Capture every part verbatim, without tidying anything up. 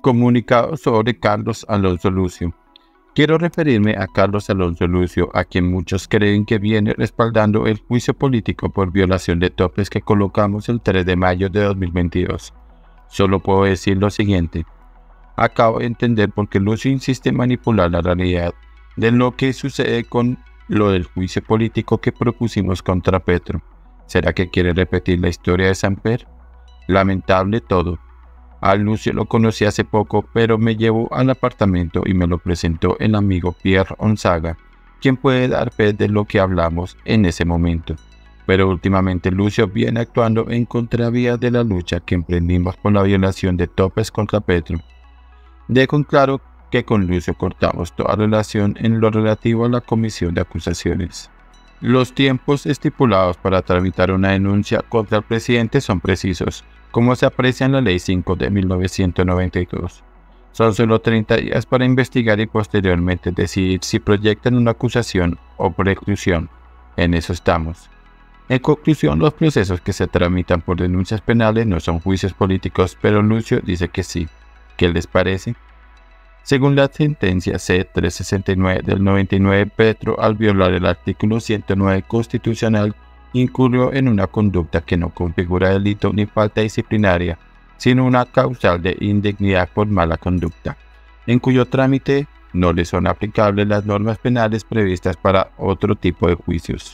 Comunicado sobre Carlos Alonso Lucio. Quiero referirme a Carlos Alonso Lucio, a quien muchos creen que viene respaldando el juicio político por violación de topes que colocamos el tres de mayo de dos mil veintidós. Solo puedo decir lo siguiente. Acabo de entender por qué Lucio insiste en manipular la realidad de lo que sucede con lo del juicio político que propusimos contra Petro. ¿Será que quiere repetir la historia de Samper? Lamentable todo. A Lucio lo conocí hace poco, pero me llevó al apartamento y me lo presentó el amigo Pierre Onzaga, quien puede dar fe de lo que hablamos en ese momento. Pero últimamente Lucio viene actuando en contravía de la lucha que emprendimos por la violación de topes contra Petro. Dejo en claro que con Lucio cortamos toda relación en lo relativo a la comisión de acusaciones. Los tiempos estipulados para tramitar una denuncia contra el presidente son precisos, como se aprecia en la Ley cinco de mil novecientos noventa y dos. Son solo treinta días para investigar y posteriormente decidir si proyectan una acusación o preclusión. En eso estamos. En conclusión, los procesos que se tramitan por denuncias penales no son juicios políticos, pero Lucio dice que sí. ¿Qué les parece? Según la sentencia C trescientos sesenta y nueve del noventa y nueve, Petro, al violar el artículo ciento nueve constitucional, incurrió en una conducta que no configura delito ni falta disciplinaria, sino una causal de indignidad por mala conducta, en cuyo trámite no le son aplicables las normas penales previstas para otro tipo de juicios.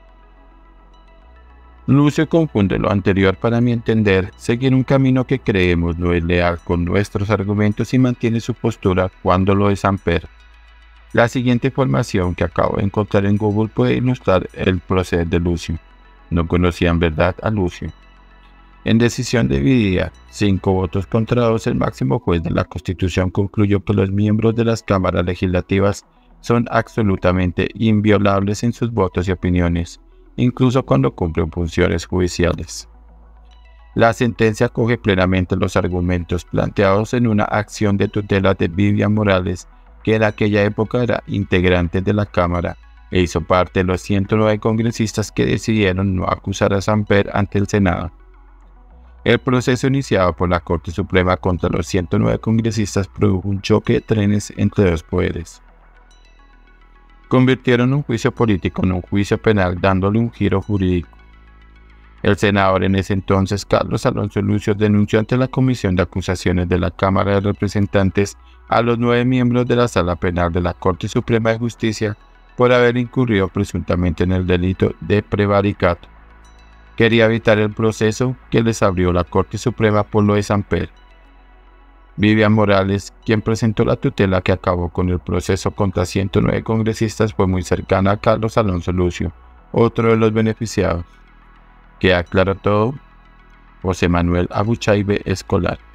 Lucio confunde lo anterior para mi entender, seguir un camino que creemos no es leal con nuestros argumentos y mantiene su postura cuando lo es Samper. La siguiente información que acabo de encontrar en Google puede ilustrar el proceder de Lucio. No conocían verdad a Lucio. En decisión dividida, cinco votos contra dos, el máximo juez de la Constitución concluyó que los miembros de las cámaras legislativas son absolutamente inviolables en sus votos y opiniones, incluso cuando cumplen funciones judiciales. La sentencia acoge plenamente los argumentos planteados en una acción de tutela de Vivian Morales, que en aquella época era integrante de la Cámara e hizo parte de los ciento nueve congresistas que decidieron no acusar a Samper ante el Senado. El proceso iniciado por la Corte Suprema contra los ciento nueve congresistas produjo un choque de trenes entre dos poderes. Convirtieron un juicio político en un juicio penal, dándole un giro jurídico. El senador en ese entonces, Carlos Alonso Lucio, denunció ante la Comisión de Acusaciones de la Cámara de Representantes a los nueve miembros de la Sala Penal de la Corte Suprema de Justicia por haber incurrido presuntamente en el delito de prevaricato. Quería evitar el proceso que les abrió la Corte Suprema por lo de Samper. Vivian Morales, quien presentó la tutela que acabó con el proceso contra ciento nueve congresistas, fue muy cercana a Carlos Alonso Lucio, otro de los beneficiados. ¿Queda claro todo? José Manuel Abuchaibe Escolar.